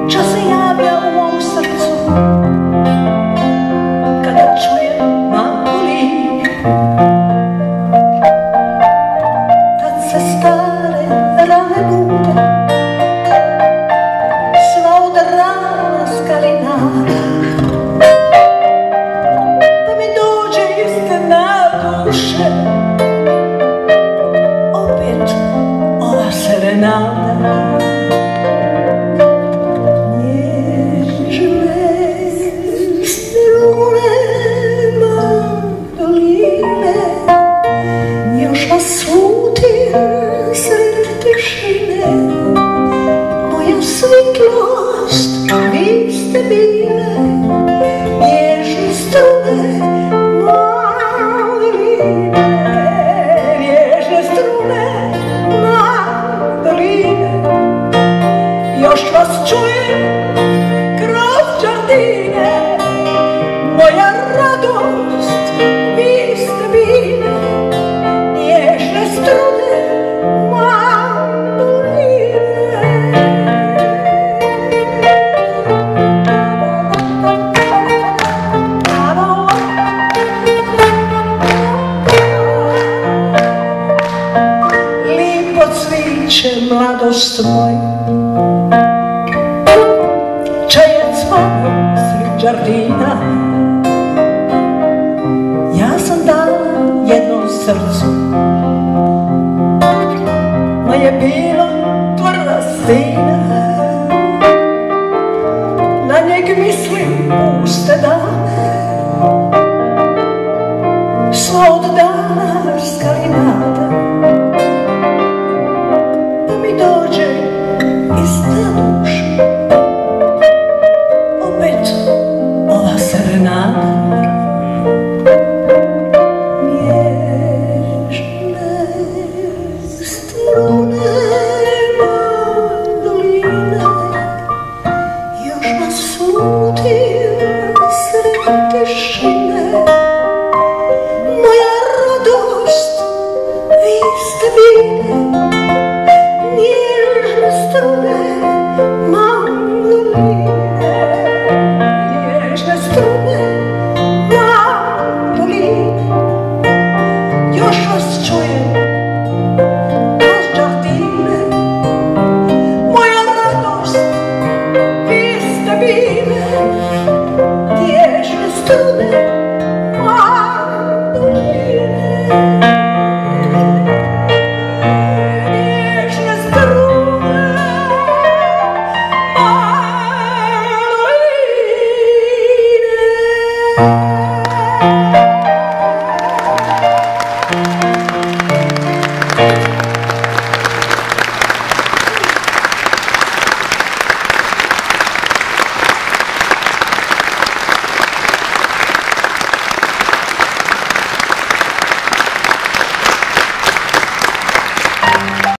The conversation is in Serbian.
čas se javlja u mom srcu kada čujem mandoline. Tad se stare rane bude, sva od rana skalinara, pa mi dođe iznenada duše opet ova serenada. Svitlost, vi ste bile nježne strune mandoline, nježne strune mandoline. Još vas čujem kroz džardine, moja radost, vi ste bile nježne strune mandoline. Mladost moja, čajac zvonio sred džardina, ja sam dala jednom srcu, ma je bila tvrda stina, na njeg mislim uste dan.